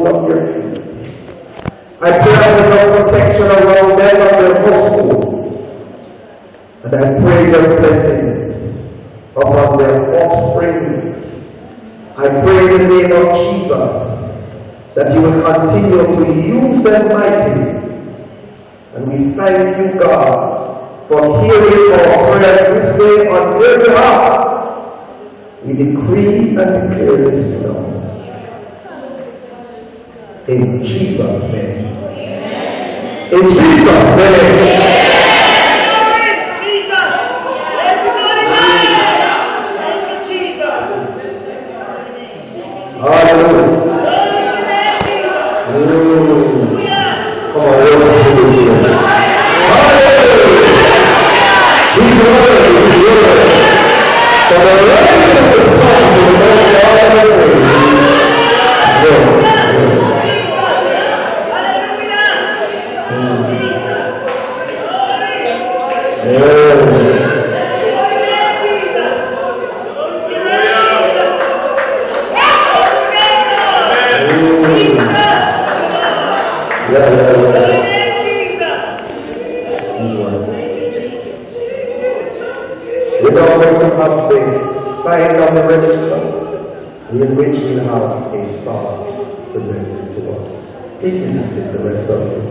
soles of your feet. I pray for protection around them and their household. And I pray your blessing upon their offspring. I pray in the name of Jesus that you will continue to use them mightily. And we thank you, God, for hearing our prayers this day on their behalf. We decree and declare this now. In Jesus' name. In Jesus' name. Hallelujah. Come on, hallelujah. He's worthy, he's worthy. For the rest of the time, the Lord God sign on the register, in which we have a star to bring to us. Please visit the rest of you.